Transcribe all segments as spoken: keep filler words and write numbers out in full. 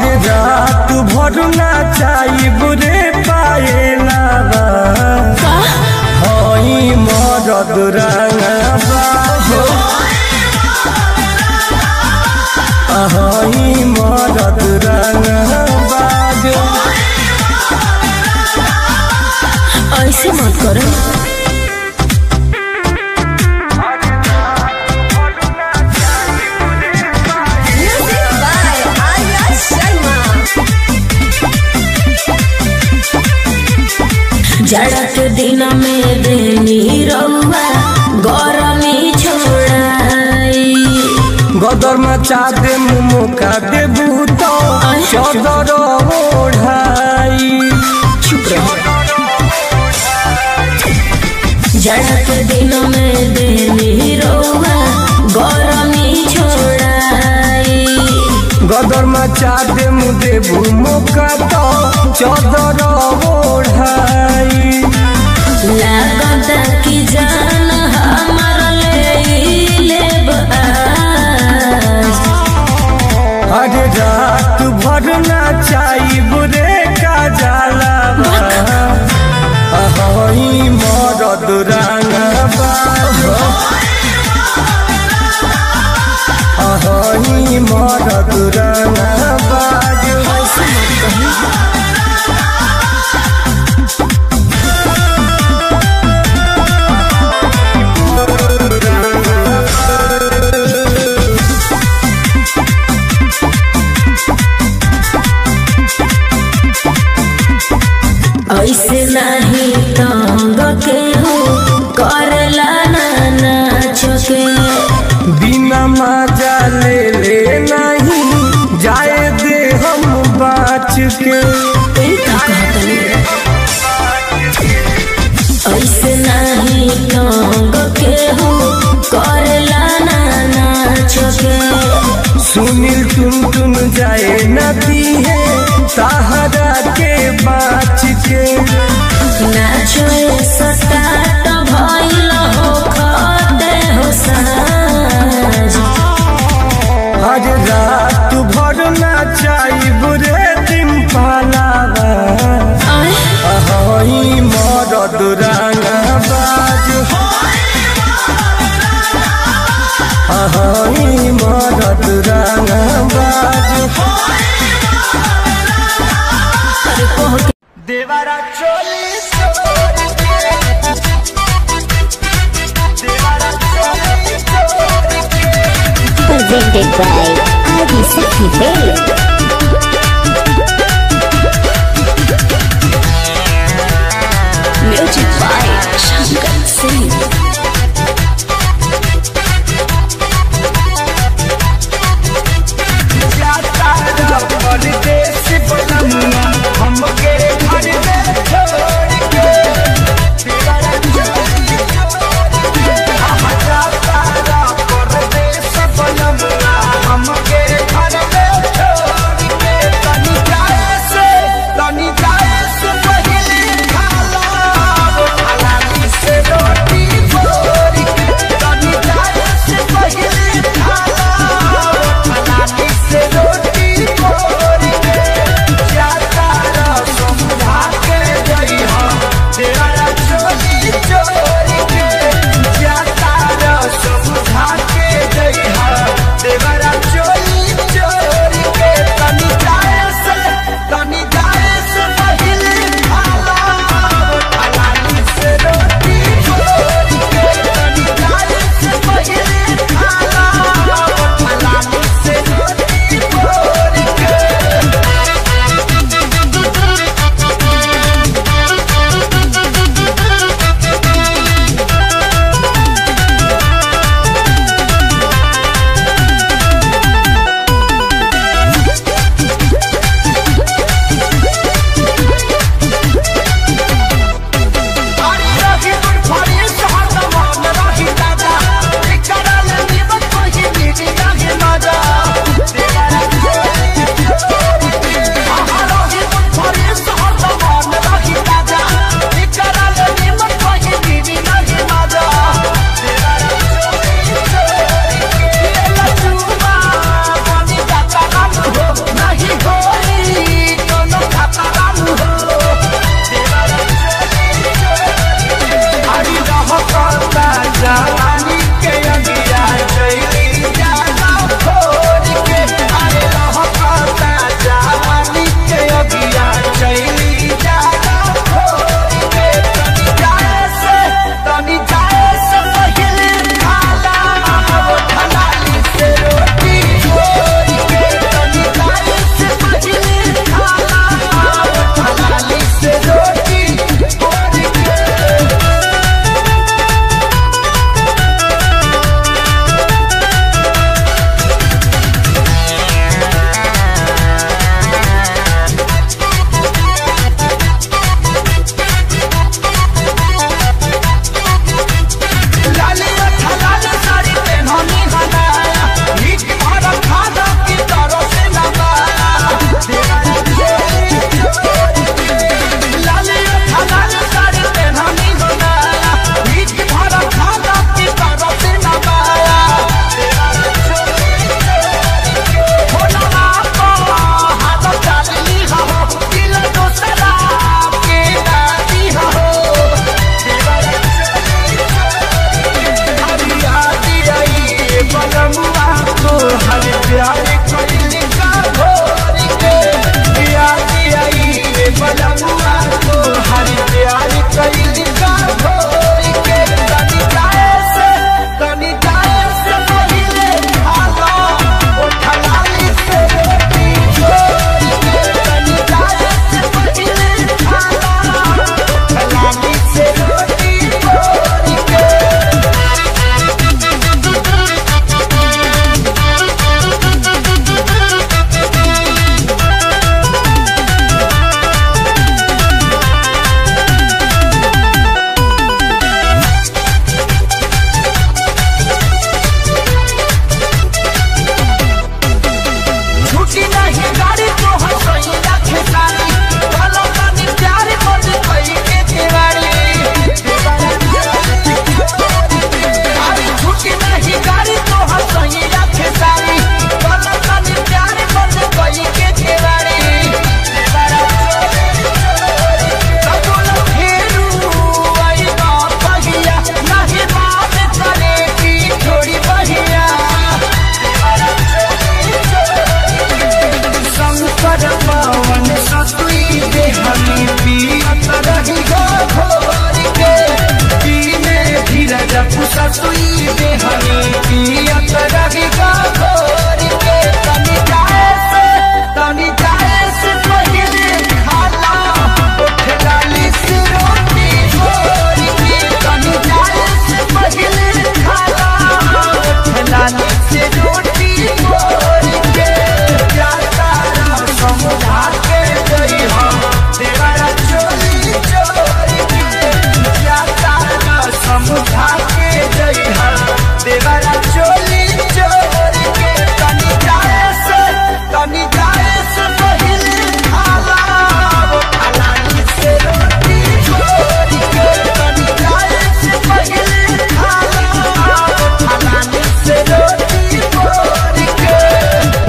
अरे रात भर नाचाई बुरे पाएला हई मरद रंगबा हई मरद रंगबा ऐसे मत करो। जाड़ा के दिन में देनी रउआ गरमी छोड़ाई गदर मचा दे मुका दे भूतो चदर ओढ़ाई। जाड़ा के दिन में देनी रउआ गरमी छोड़ाई गदर मचा दे मुदे मुका तो चदर ओढ़ाई। लागता कि जान हमार ले लेब आज। अरे रात भर नाचाई बुरे का जाला हई मरद रंगबा हई मरद रंगबा। ऐसे नहीं तंग के हो करला ना नाच के बिना मजा ले ले नहीं जाए दे हम बाच के। ऐसे नहीं तंग के हो करला ना नाच के सुनील टुन टुन जाए नदी है सहारा के बाच के। नाचो सटाट भइल हो खते हो साज। हर रात भर नाचाई बुरे दिन पालावा हई मरद रंगबाज हई मरद रंगबाज। देवारा चोली चोरी देवारा चोली चोरी presented by Adi Sakhi Bay. Music by Shankar Singh. हम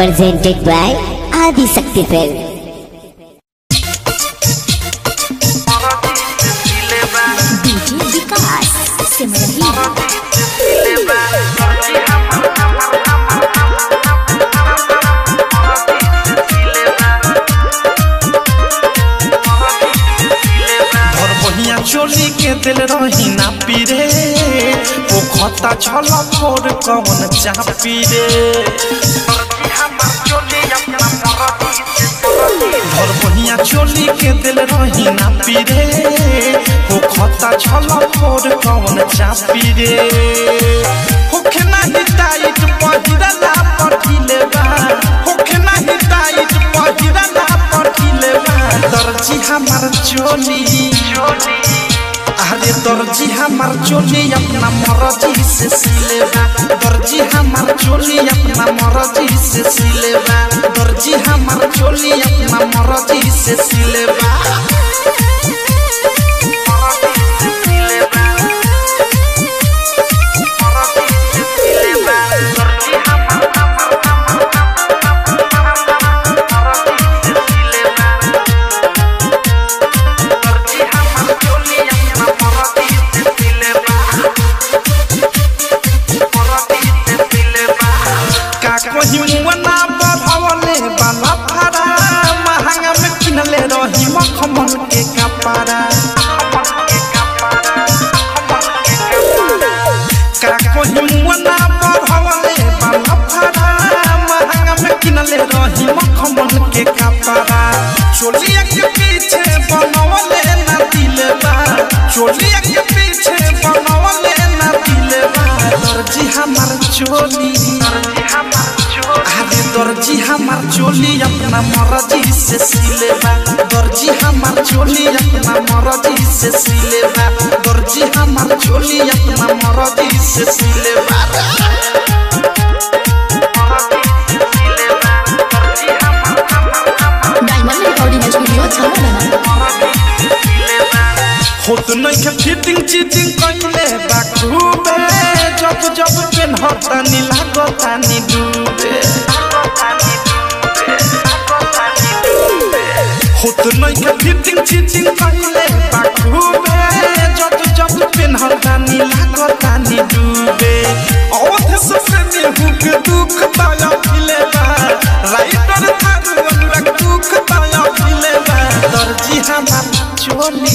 presented by Adi Shakti Film. चोली के दिल रही ना पीरे वो खता छला फोर कौन चापी रे घर बहिया चोली के दिल रही ना पीरे वो खता छला फोर कौन चापी रे होखे नाही टाइट पहिरला पठिले बा होखे नाही टाइट पहिरला पठिले बा दर्जी हमार चोली अरे दर्जी हमार चोली अपना मर्जी से सिलेबा दर्जी हमार चोली अपना मर्जी से सिलेबा दर्जी हमार चोली अपना मर्जी से सिलेबा मखमल के कपड़ा का कोहिमुना बढ़वले बाला फरा महंगा में किनले रही मखमल के कपड़ा चोलिया के पीछे बनवले ना दिलबा चोलिया के पीछे बनवले ना दिलबा दर्जी हमार चोली अरे दर्जी हमार चोली अपना मर्जी से सिलेबा दर्जी हमार चोली अपना मर्जी से सिलेबा दर्जी हमार चोली अपना मर्जी से सिलेबा होत नहीं के फिटिंग चीटिंग कइले बाखूबे जब जब पेन हता नी लागता नी डूबे होत नहीं के फिटिंग चीटिंग कइले बाखूबे जब जब पेन हता नी लागता नी डूबे औध से में हुक दुख ताया फिलेबा राइटर थारू अनुराग दुख ताया फिलेबा दर्जी हमार चोली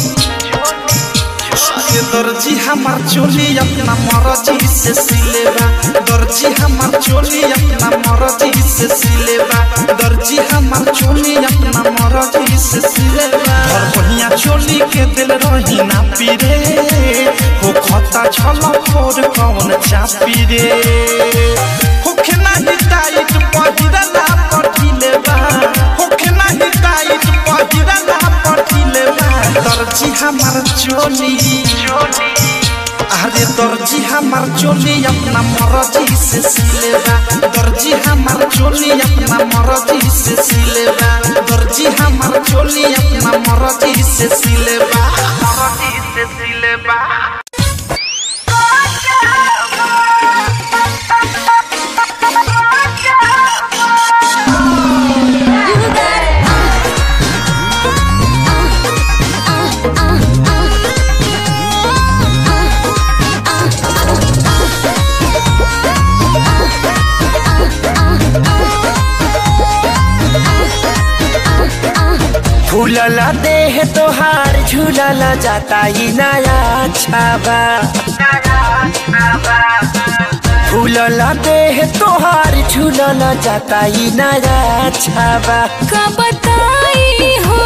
दर्जी हमार चोली अपना मर्जी से सिलेबा दर्जी हमार चोली अपना मर्जी से सिलेबा दर्जी हमार चोली अपना मर्जी से सिलेबा घर बहिया चोली के दिल रही ना पीरे हो खता छला फोर कौन चापी रे होखे नाही टाइट पहिरला पठिलेबा होखे नाही टाइट पहिरला पठिलेबा दर्जी हमार चोली अरे दर्जी हमार चोली अपना मर्जी से सिलेबा दर्जी हमार चोली अपना मर्जी से सिलेबा दर्जी हमार चोली अपना मर्जी से सिलेबा मर्जी से सिलेबा झूलला देह तोहार झूलला जाता ही नया छाबा झूलला देह तोहार झूलला जाता ही नया छाबा का बताई हो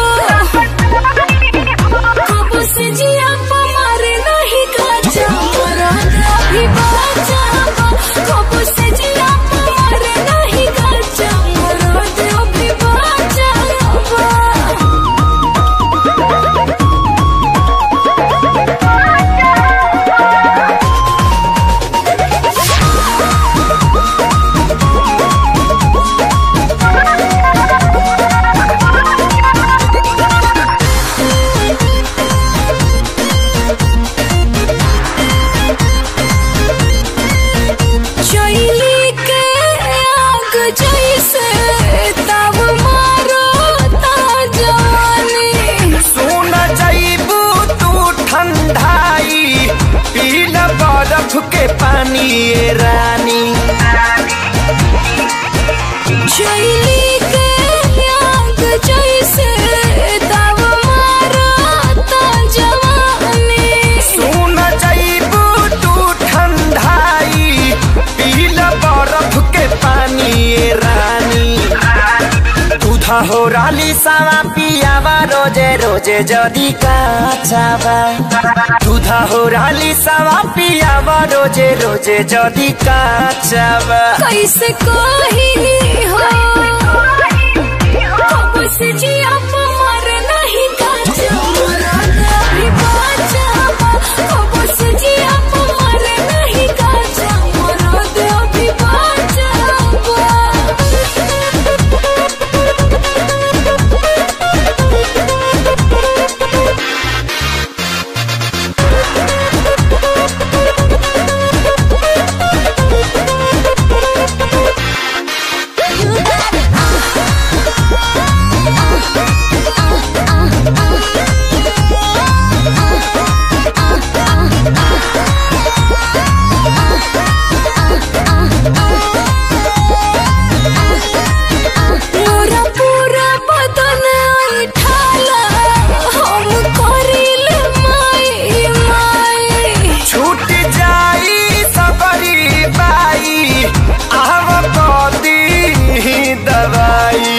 कब से जिया पमार नहीं काचा मरना भी बाचा कब से जिया पमार नहीं काचा मरना भी बाचा ये रानी। शैली के आग जैसे दाव मारता जवानी। सुन जइबू तू ठंडाई पीला बर्फ के पानी ये रानी। दूधा हो राली सावा पियावा रोजे रोजे जदी काचावा। दूधा हो राली सावा पियावा रोजे रोजे जदी काचावा। कैसे कही हो कब से जिया मर नहीं काचा मरादा भी बाचावा। कब से जिया मर नहीं काचा मरादा भी बाचावा। मोरा पूरा बदन ऐठाला हम करिल माई माई। छूट जाई सबरी बाई आव कदी दवाई।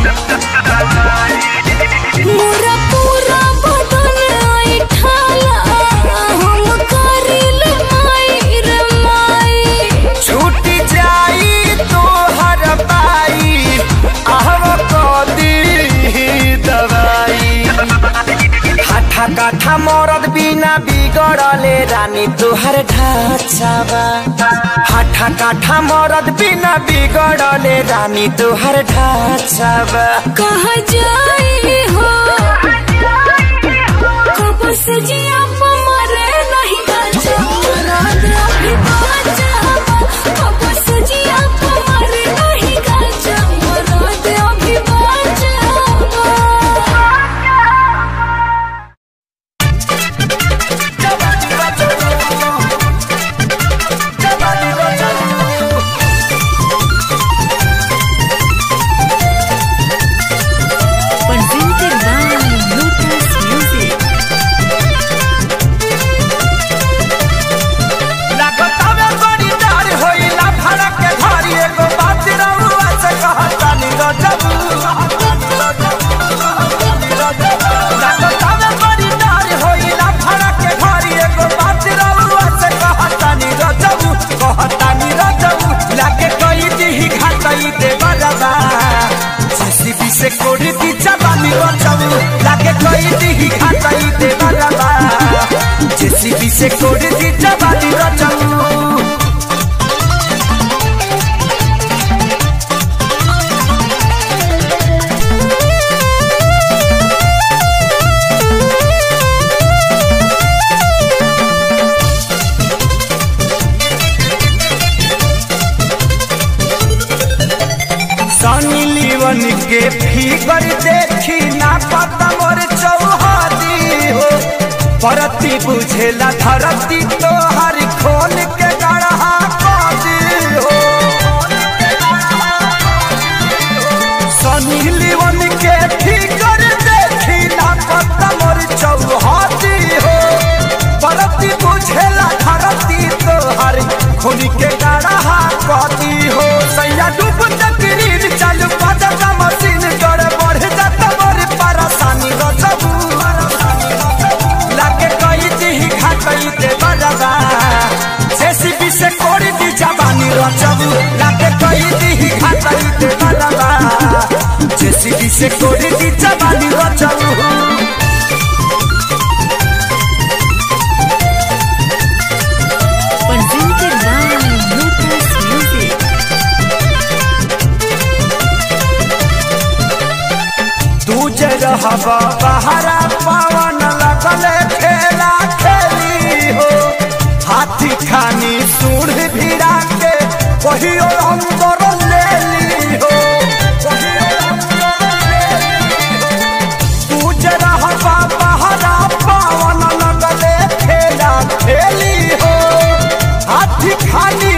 मोरा पूरा बदन ऐठाला हम करिल माई रे माई। छूट जाई तोहर बाई आव कदी दवाई। हाथा काठा मरद बिना बिगड़ले रानी तोहर ढाचावा। हाथा काठा मरद बिना बिगड़ले रानी तोहर ढाचावा। कहाँ जाई हो कब से जिया मरे नहीं काचा मरादा भी बाचावा। कब से जिया मरे नहीं काचा मरादा भी बाचावा। Presented by Lotus Music. लागतावे बड़ी डार होइला भड़क के धारी एगो बात रहुआ से कहतानी रजबू। लागतावे बड़ी डार होइला भड़क के धारी एगो बात रहुआ से कहतानी रजबू। कहतानी रजबू लागे कई दिही घाटई दे बरबा। जेसीबी से कोड़ी दी जवानी रजबू लागे कई दिही घाटई दे बरबा। जेसीबी से कोड़ी दी जवानी रजबू। सनी लीवन के फिगर देखी ना पता मोर चौहादी हो। परती बुझेला धरती तो हर खोल के गढ़ा पादी हो। सनी लीवन के फिगर देखी ना पता मोर चौहादी हो। परती बुझेला धरती तो हर खोल के गढ़ा पादी हो। सैया डूब तकरीर चल पदका मशीन कर बढ़ जाता मोर परेशानी रजबू। लागे कई दिही घाटई दे बरबा। जेसीबी से कोड़ी दी जवानी रजबू लागे कई दिही घाटई दे बरबा। जेसीबी से कोड़ी दी जवानी रजबू। Presented by Lotus Music. तुझे रहबा बहरा पवन लगले खेला खेली हो। हाथी खानी सूढ़ भिड़ा के कहियो अंदर ले ली हो। कहियो अंदर ले ली हो। तुझे रहबा बहरा पवन लगले खेला खेली हो। हाथी खानी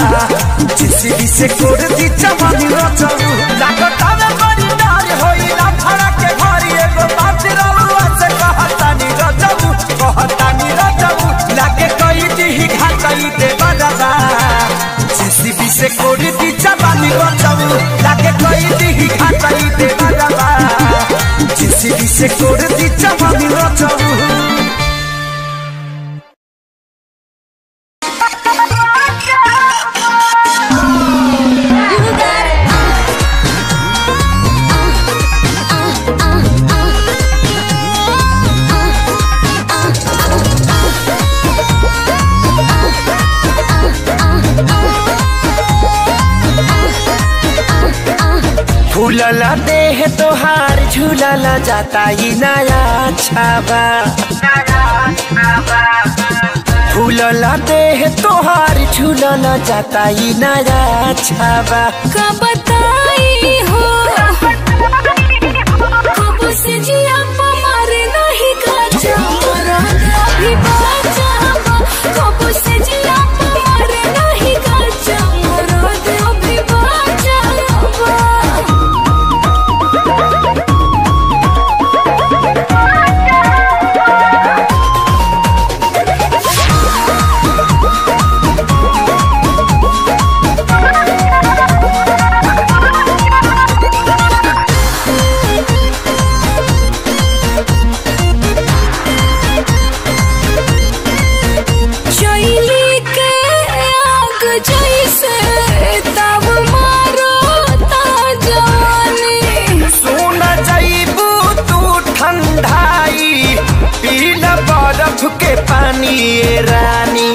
जिसी से कोर दी जवानी रचऊ लागता में बड़ी डार होइला फड़ा के घरी एगो बात रउआ से कहतानी रचऊ कहतानी रचऊ लागे कई दी घाटई दे बलबा जिसी से कोर दी जवानी रचऊ लागे कई दी घाटई दे बलबा जिसी से कोर दी जवानी रचऊ फूलला देह तोहार झूलला जाता ही नया छाबा फूलला देह तोहार झूलला जाता ही नया छाबा का बताई हो कब से जिया मारे नहीं गाजा मरद अभी बाजा कब से जिया मारे नहीं गाजा मरद अभी बाजा के पानी ये रानी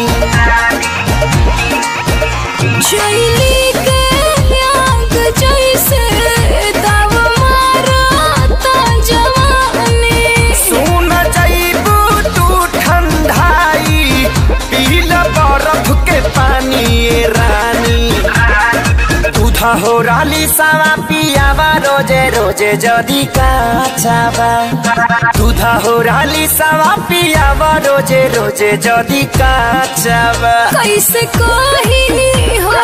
शैली के आग जैसे तब मारता जवानी सुन जाइबू तू ठंडाई पीला बर्फ के पानी ये रानी दूधा हो राली सावा पियावा रोजे रोजे जदी काचावा दूधा हो राली सावा पियावा रोजे रोजे जदी काचावा कैसे कही हो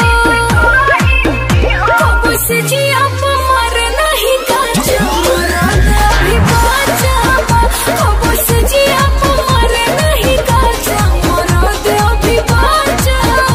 कब से जिया मर नहीं गाजा मरद अभी बाजा कब से जिया मर नहीं गाजा मरद अभी बाजा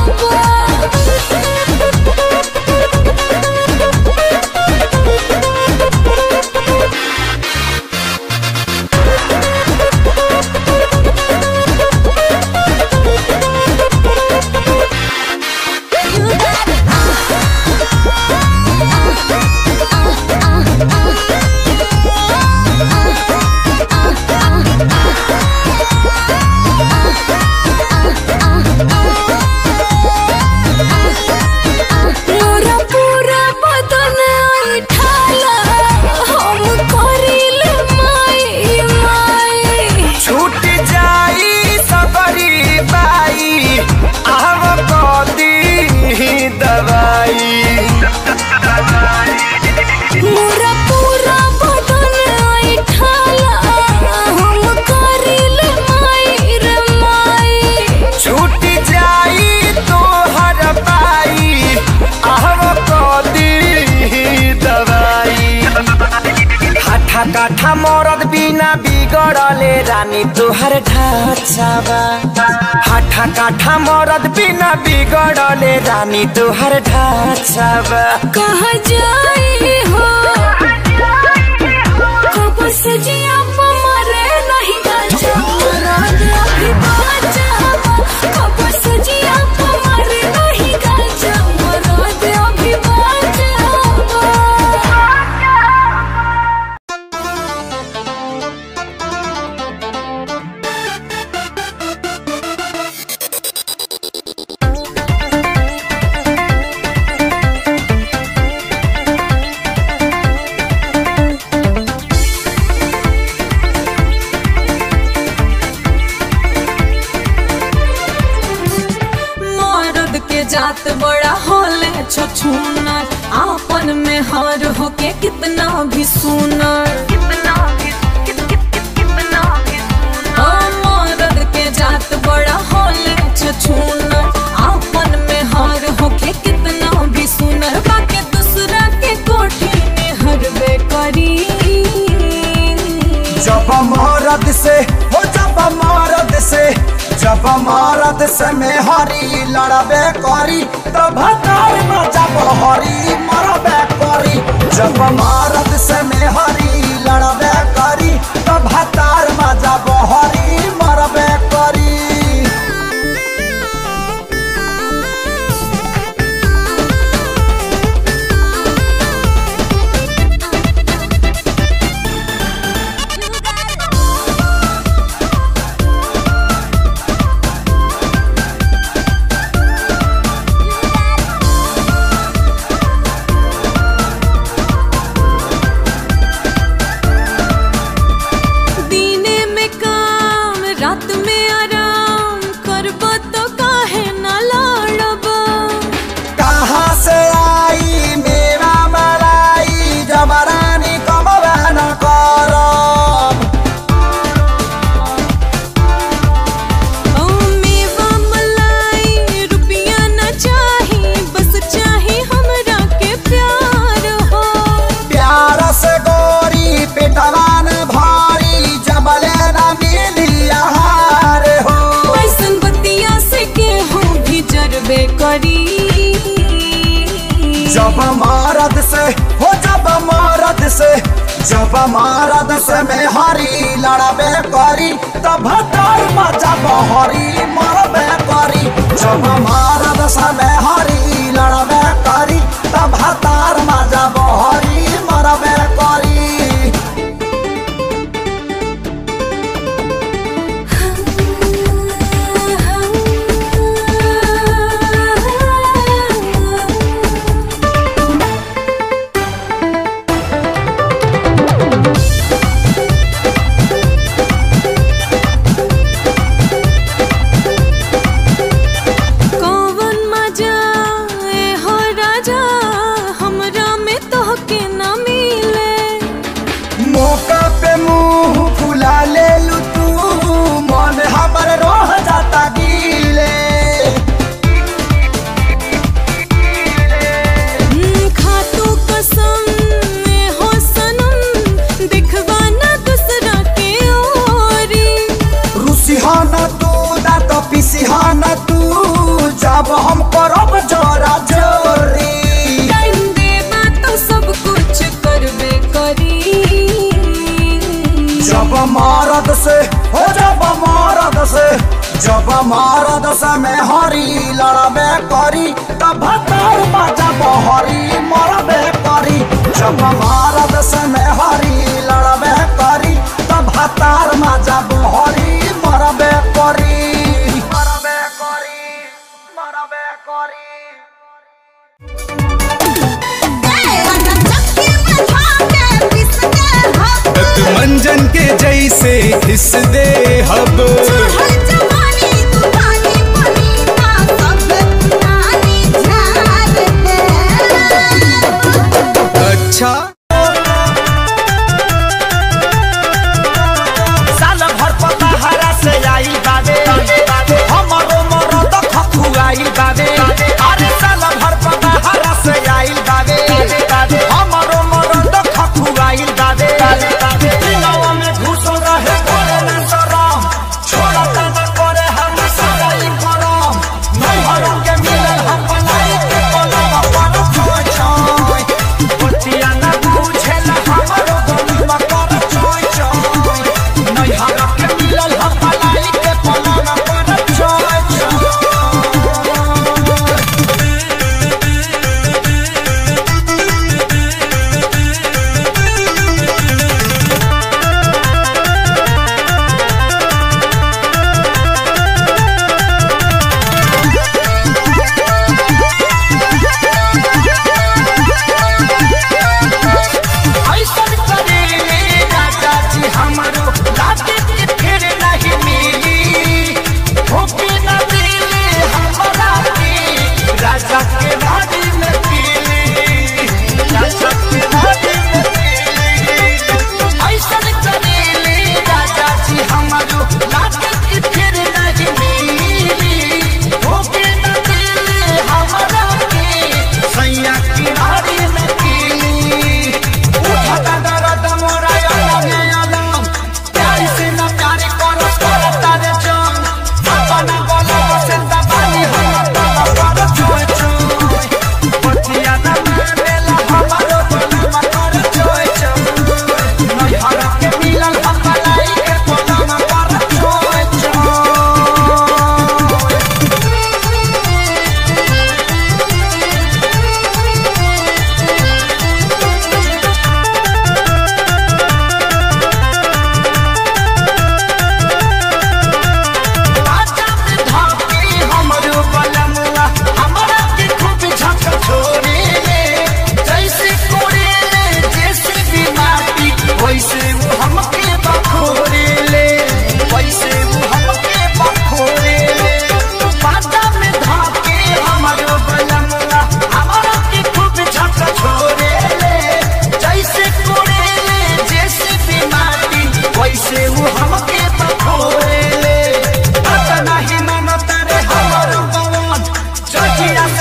काठा मरद बिना बिगड़ले रानी तोहर ढांचावा हाठा काठा मरद बिना बिगड़ले रानी तोहर ढांचावा कहाँ जाई हो कब से जिया मरे नहीं गाजा मरद अभी बाजा कब से जिया मरे नहीं गाजा मरद अभी बाजा जात बड़ा होले छछूनर आपन में हार होके कितना भी सुनर कितना भी कित, कित, कित, कितना भी सुनर मर्द के जात बड़ा होले छछूनर आपन में हार होके जब मरद से में हरी लड़बे करी तो भतार में जब हरी मरबे करी जब मरद से में हरी लड़बे करी तो भतार में जब हरी मरबे करी। जब मरद से हो जब मरद से जब मरद से में हरी लड़बे करी तब भतार में जब हरी मरबे करी जब मरद से में हरी लड़बे करी तब भतार में जब हरी मरबे करी। जब हम करब जोरा जोरी टाइम देबा तो सब कुछ करबे करी जब मरद से हो जब मरद से जब मरद से में हरी लड़बे करी तब भतार में जब हरी मरबे करी जब मरद से में हरी लड़बे करी तब भतार में जब हरी मरबे करी मरबे करी मरबे करी। मंजन के जैसे हिस दे हब अच्छा साल भर पता हरा से आई बाबे हमारो मरद खखुआई बाबे अरे साल भर पता हरा से आई बाबे हमारो मरद खखुआई बाबे दिनवा में घुस रहे करे न शरम छोड़ा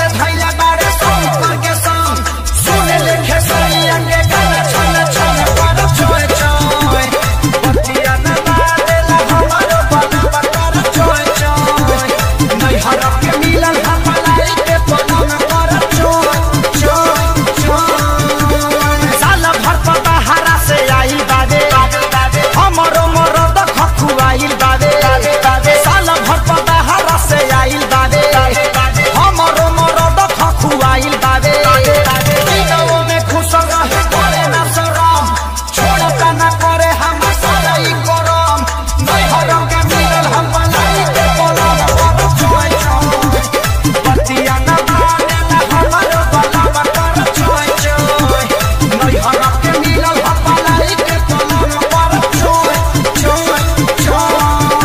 से धैया बारे संग के संग सुने लेखे सैया के गाना छन छन कर चोय चोय पतिया न मारेला हमारो बना कर चोय चोय नहीं हरप के मिलन हमालाई के पलंग कर चोय चोय चोय साल भर पता हरा से आई बादे हमरो मरद खखुआइल बादे साल भर पता हरा से आइल बादे हमरो मरद खखुआइल बादे दिनों में खुश रहे करे ना शरम छोड़ता ना करे हम सराई करम नहीं हरम के मिलल हम बनाई के पलंग पर चोय चोय पतिया ना मानेला हमारो बलम कर चोय चोय नहीं हरम के मिलल हम बनाई के पलंग पर चोय चोय चोय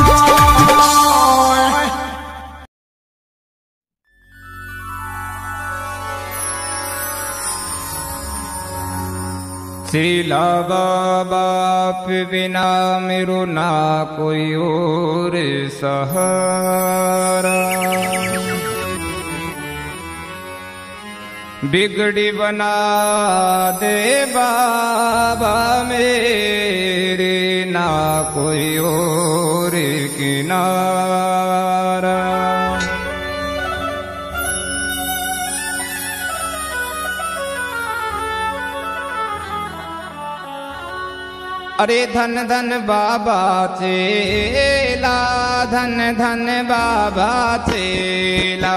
श्रीला बाप बिना मेरो ना कोई और सहारा बिगड़ी बना दे बाबा मेरे ना कोई और किनारा अरे धन धन बाबा चेला धन धन बाबा चेला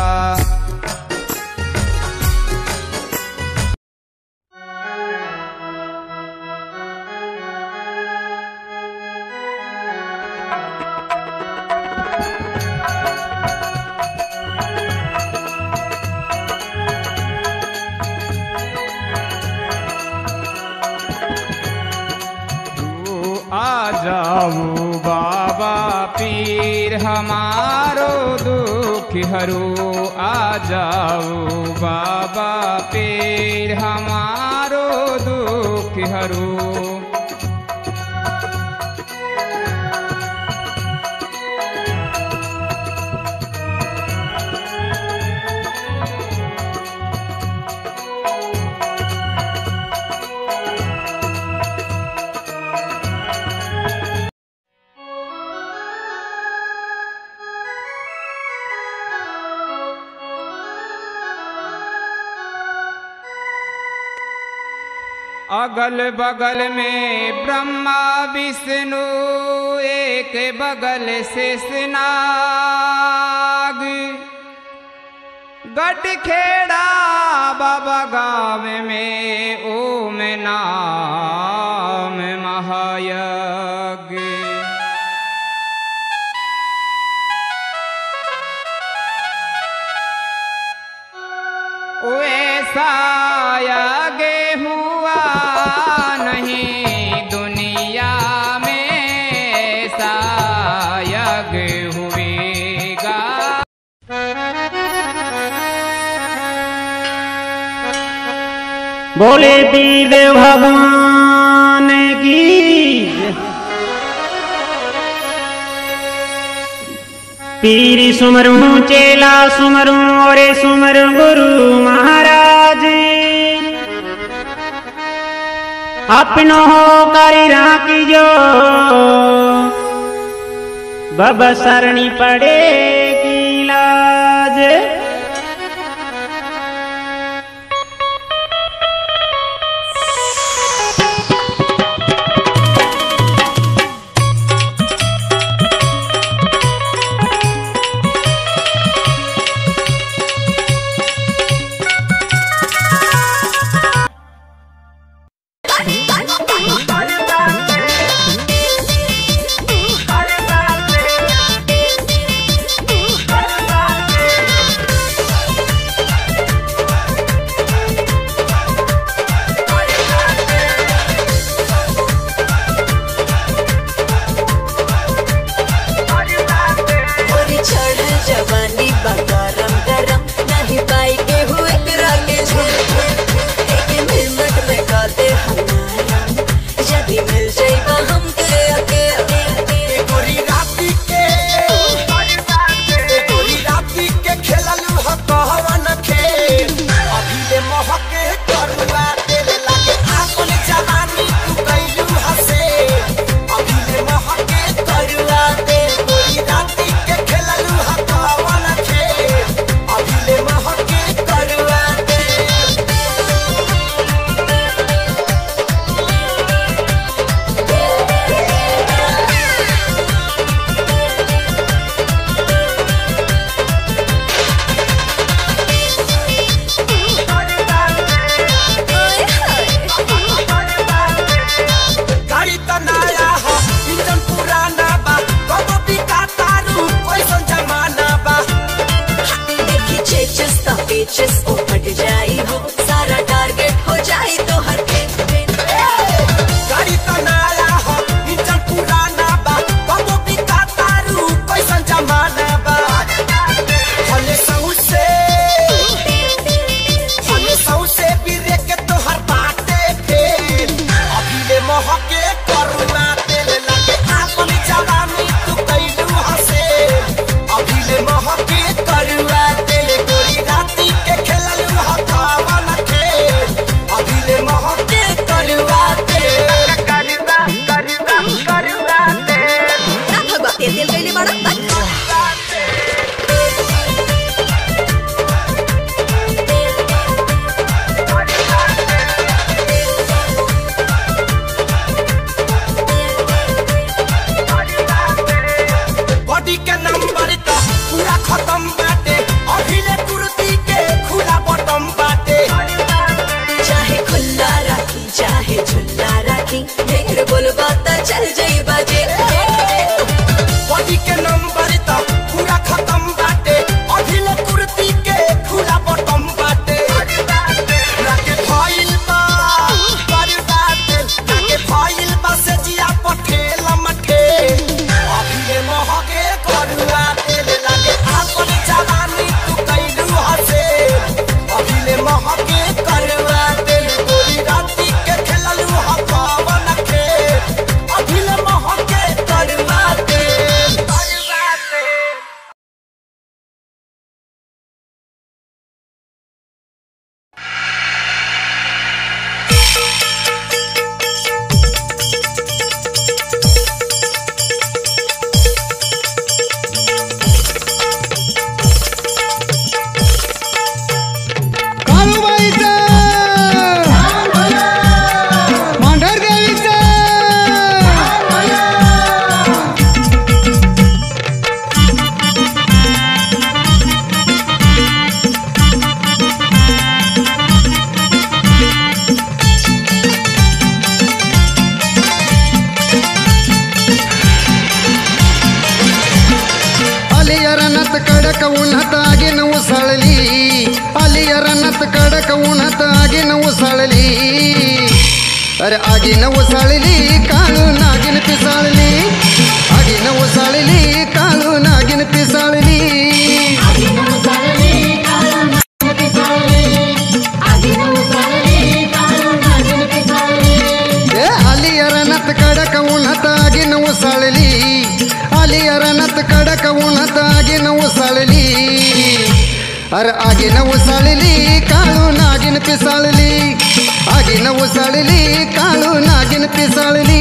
आ जाओ बाबा पीर हमारो दुख हरू आ जाओ बाबा पीर हमारो दुख हरू अगल बगल में ब्रह्मा विष्णु एक बगल से नाग गटखेड़ा बाबा गाँव में ओम नाम महायज्ञ ऐसा यज्ञ हुआ नहीं दुनिया में ऐसा यज्ञ हुएगा। बोले वीर भगवान की पीर सुमरू चेला सुमरू और सुमरू गुरु महाराज अपनो हो करी राखी जो बाबा सरणी पड़ेगी लाज। लग जाई हो सारा टारगेट हो जाई तो हर फेन फेन गाड़ी तो नया हो इंजन पुराना बा कबो भी तारू कैसन जमाना बा हले सौसे हले सौसे बिरे के तो हर बाटे फेल अभी ले महके करुणा तेल लगे आपन जवानी तू कैलू हसे अभी ले महके करुणा तेल गोरी राती के खेललू हथावन खेल अभी ले महके करुणा तेल करुणा करुणा करुणा तेल ना भगवा तेल तेल कैले बड़ा बॉडी के नंबर तो पूरा खत्म बाटे अभी ले कुर्ती के खुला बटम बाटे चाहे खुला राखी चाहे झुल्ला राखी ढेर बोलबा त चल जाई बाजे बॉडी के नंबर तो पूरा खत्म बाटे अभी ले कुर्ती के खुला बटम बाटे लाके फाइल बा कर बाटे लाके फाइल बा से जिया पठेल मठे अभी ले महके करुआ तेल लागे आपन जवानी तू कैलू हसे अभी ले महके करुआ तेल गोरी राती के खेललू हथावन खेल अभी ले महके करुआ तेल करुआ तेल काळूबाईचं मांढरदेवीचं आली रनात कडक उन्हात आगीन उसळली आली रनात कडक उन्हात आगीन उसळली अरे आगीन उसळली काळू नागिन पिसाळली आगीन उसळली काळू नागिन पिसाळली ए आली रनात कडक उन्हात आगीन उसळली आली रनात कडक उन्हात आगीन उसळली अरे आगीन उसळली काळू नागिन पिसाळली आगीन उसळली काळू नागिन पिसाळली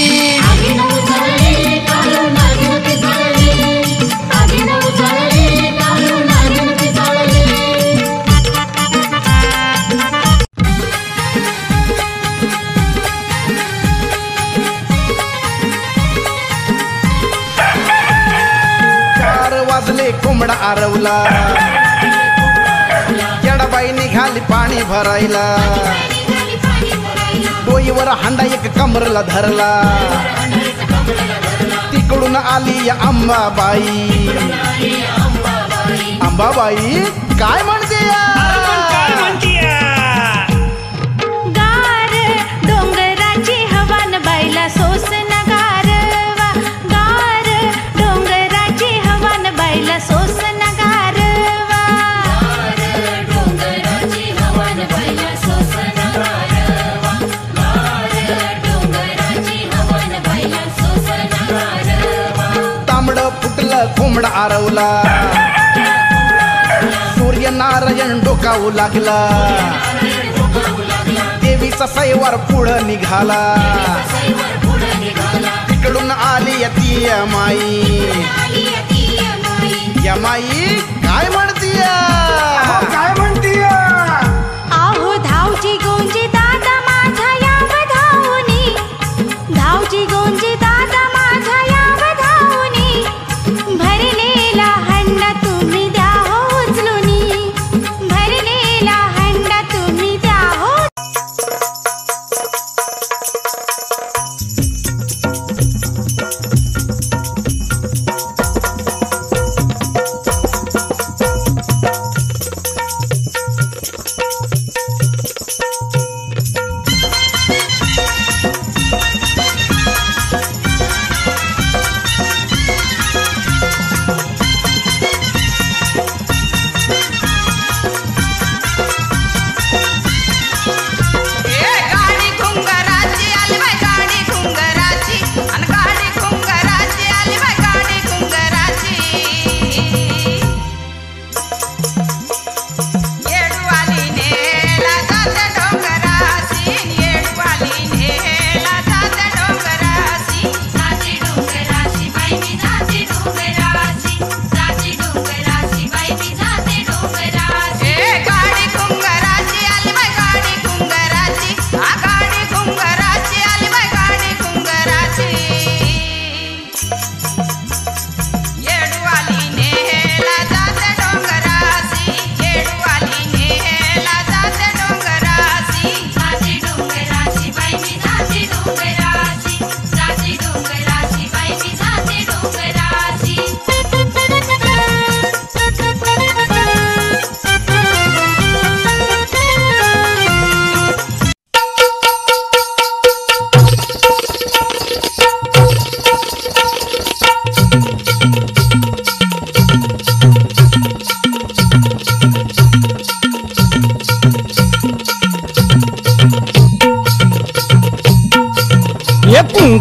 चार वाजले कोंबडा आरवला येडाबाई निघाली पाणी भरायला डोईवर हांडा एक कमरला धरला तिकडून आली या अंबाबाई अंबाबाई काय म्हणते या? गार डोंगराची हवान बाईला सोसन गारवा गार डोंगराची हवान बाईला सोसन गारवा डोंगराची हवान बाईला सोसन गारवा डोंगराची हवान बाईला सोसन गारवा तांबड फुटलं कोंबडा आरवला सूर्य नारायण डोकावू लागला देवीचा सैवार पुढं निघाला तिकडून आली ती माई या माई काय म्हणतीया काय म्हणतीय आहो धावची गोंजी दादा माझ्या याव धावनी धावची गोंजी दादा माझ्या याव धावनी भरलेला हंडा तुम्ही द्या हो उचलूनी भरलेला हंडा तुम्ही द्या हो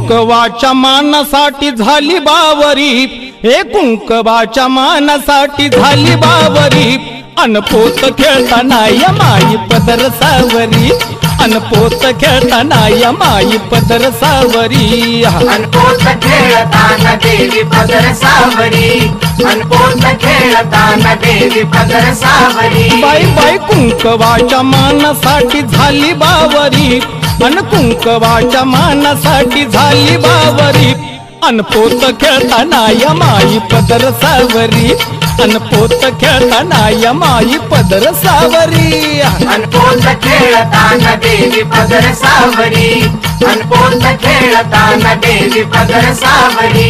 कुंकवाच्या मानासाठी झाली बावरी, हे कुंकवाच्या मानासाठी झाली बावरी, अनपोत खेळताना या माई पदर सावरी, अनपोत खेळताना या माई पदर सावरी, अनपोत खेळताना देवी पदर सावरी, अनपोत खेळताना देवी पदर सावरी. बाई बाई कुंकवाच्या मानासाठी झाली बावरी, अन कुंकवाच्या मानासाठी झाली बावरी, अनपोत खेळताना या माई पदर सावरी, अनपोत खेळताना या माई पदर सावरी, अनपोत खेळताना देवी पदर सावरी, अनपोत खेळताना देवी पदर सावरी.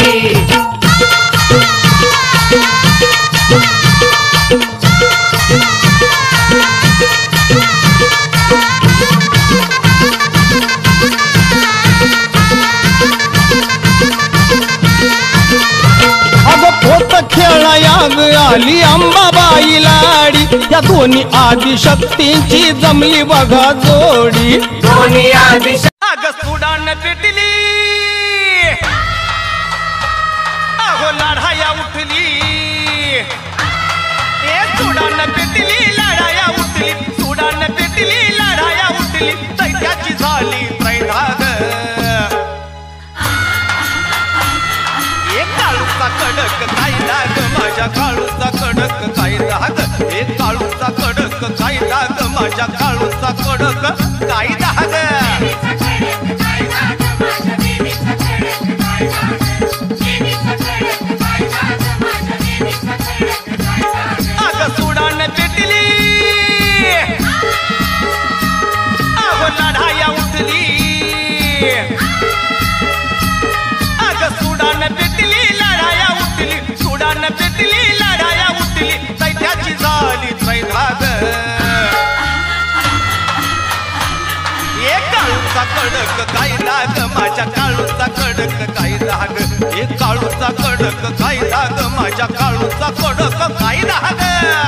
खेळायाग आली अंबाबाई लाडी, या दोन्ही आदिशक्तींची जमली बघा जोडी, दोन्ही आदिशक्ती. अग सुडान पेटली, अहो लढाया उठली, ए सुडान पेटली लढाया उठली, सुडान पेटली लढाया उठली, दैत्याची झाली त्रैधाग. एक काळूचा कडक कायदा ग माझ्या काळूचा कडक कायदा ग, एक काळूचा कडक कायदा ग माझ्या काळूचा कडक कायदा ग. अग सुडान पेटली, अहो लढाया उठली, अग सुडान पेटली लढाया उठली, सुडान पेटली लढाया उठली, दैत्याची झाली त्रैधाग. एक काळूचा कडक कायदा ग माझ्या काळूचा कडक कायदा ग, एक काळूचा कडक कायदा ग माझ्या काळूचा कडक कायदा ग.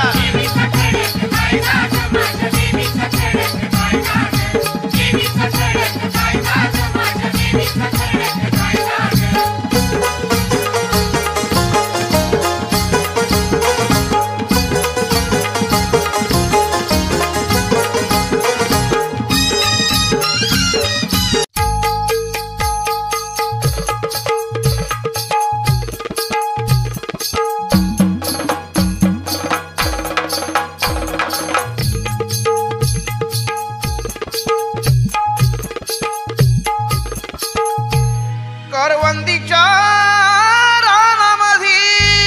करवंदीच्या रानामधी,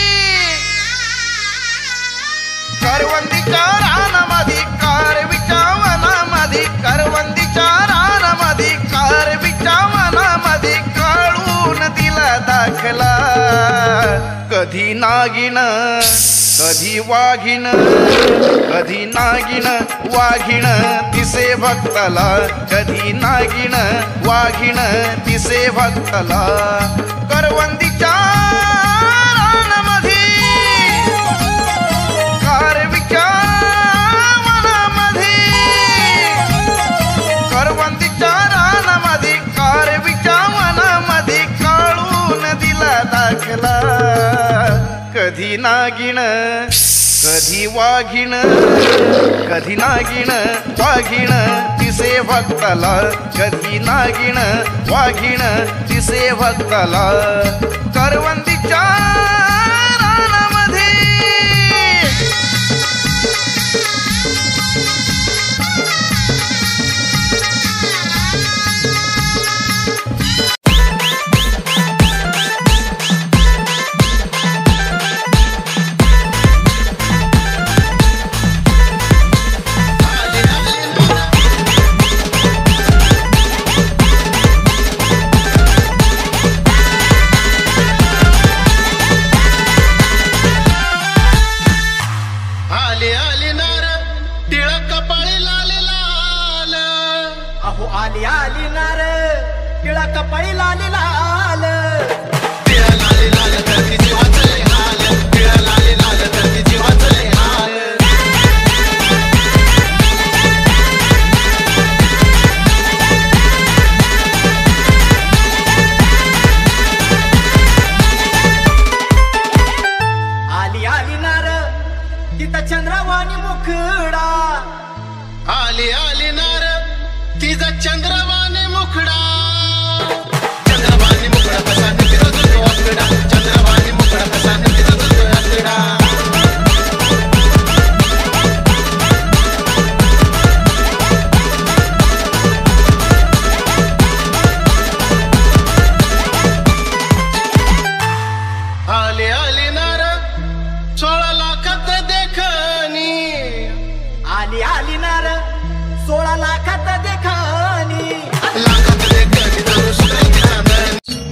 करवंदीच्या रानामधी, कारवीच्या वनामधी, करवंदीच्या रानामधी, कारवीच्या वनामधी, काळून दिला दाखला. कधी नागिन कधी वाघिण, कधी नागिन वाघिण दिसे भक्ताला, कधी नागिन वाघिण दिसे भक्ताला. करवंदीच्या रानामधी, कारवीच्या वनामधी, करवंदीच्या रानामधी, कारवीच्या वनामधी, काळून दिला दाखला. कधी नागिन कधी वाघिण, कधी नागिन वाघिण दिसे भक्ताला, कधी नागिन वाघिण दिसे भक्ताला. करवंदीच्या रानामध्ये आली आली नार टिळा कपाळी लाल लाल तिचा चंद्रवाने मुखडा चंद्रवाने मुखडा कसा तिचा जो आकडा चंद्रवाने मुखडा कसा तिचा जो आकडा आले आले नार सोळा लाखात देखणी आली आली नार सोळा लाखात देखणी लाखात देखणी दारू सुरांची चांदणी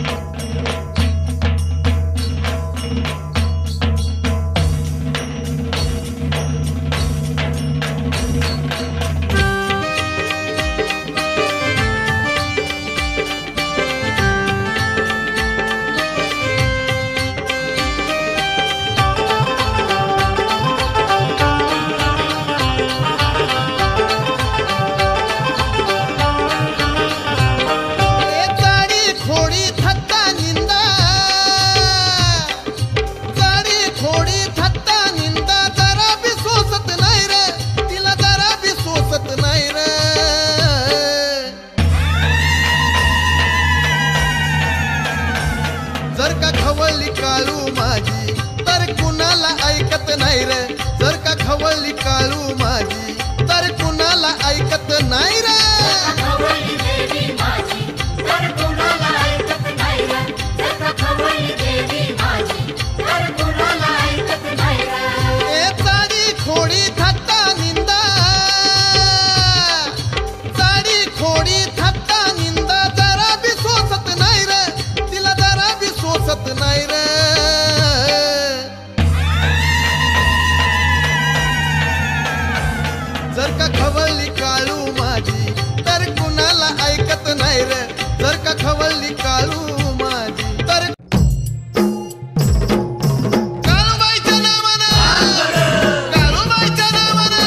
जर का खवळली काळू माझी तर कुणाला ऐकत नाही रे जर का खवळली काळू माझी तर कुणाला ऐकत नाही रे खवळली देवी माझी तर कुणाला ऐकत नाही रे जर का खवळली देवी माझी तर कुणाला ऐकत नाही रे ए चाडी खोडी थट्टा निंदा चाडी खोडी थट्टा निंदा जरा बी सोसत नाही रे तिला जरा बी सोसत नाही रे जर का खवळली काळू माझी तर कुणाला ऐकत नाही रे जर का खवळली काळू माझी तर काळूबाईच्या नावानं काळूबाईच्या नावानं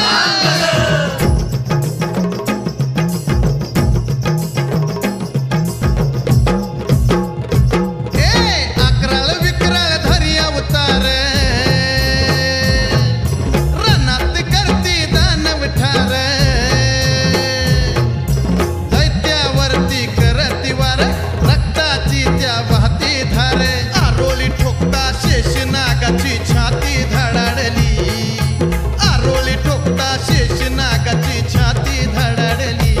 ए अकराळ विकराळ धरी अवतार रनात करती दानव ठार दैत्यावरती करती वार रक्ताची त्या वाहती धार आरोळी ठोकता शेष नागाची छाती धडाडली आरोळी ठोकता शेष नागाची छाती धडाडली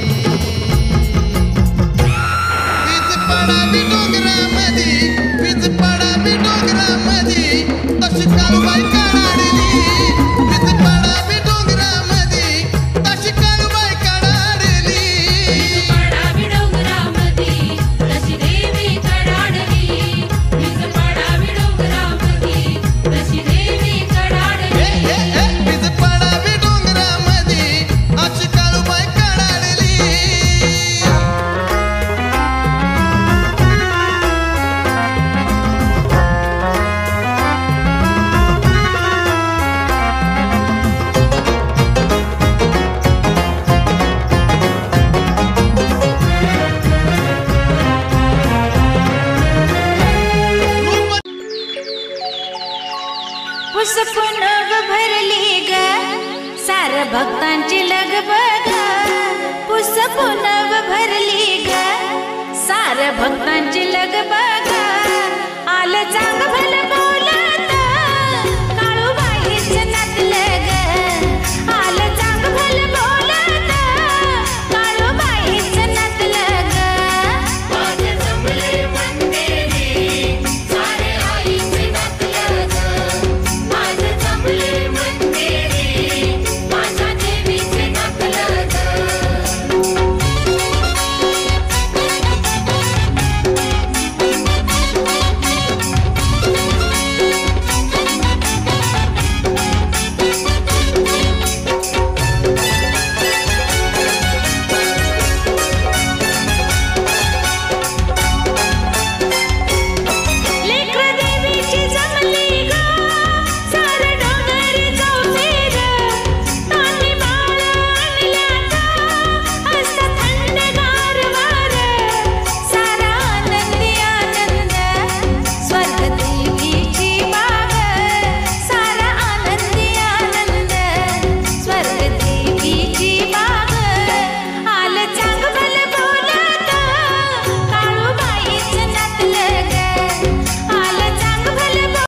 वीज पडावी डोंगरामधी वीज पडावी डोंगरामधी तशी काळूबाई काढाडली वीज पडावी डोंगरामधी तशी काळूबाई काढाडली पडावी डोंगरामधी तशी देवी कडाडली वीज पडावी डोंगरामधी तशी देवी कडाडली ए ए ए वीज पडावी डोंगरामधी अशी काळूबाई काढाडली पुसपुनव भरली ग सार भक्तांची लगबग पुसपुनव भरली ग सार भक्तांची लगबग आलं चांग भलं